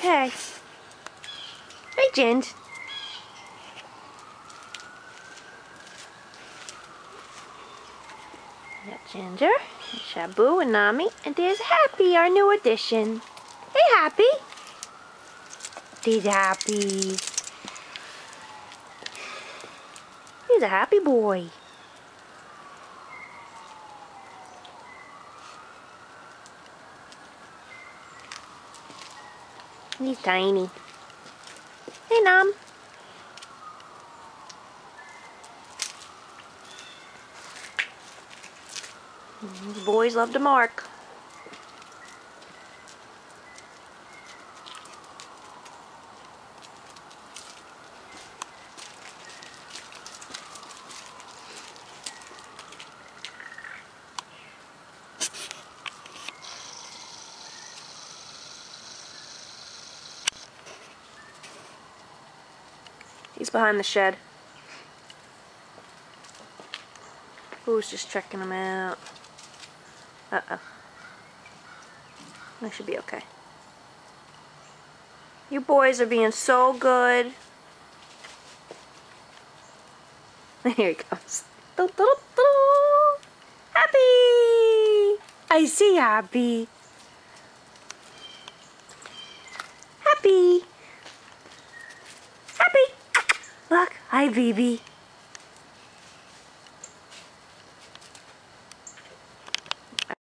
Hey. Hey, Jind. We got Ginger, and Shabu, and Nami, and there's Happy, our new addition. Hey, Happy. There's Happy. He's a happy boy. He's tiny. Hey, Nom. These boys love to mark. He's behind the shed. Who's just checking him out? Uh-oh. I should be okay. You boys are being so good. Here he comes. Happy! I see Happy. Happy! Happy! Look, hi, baby.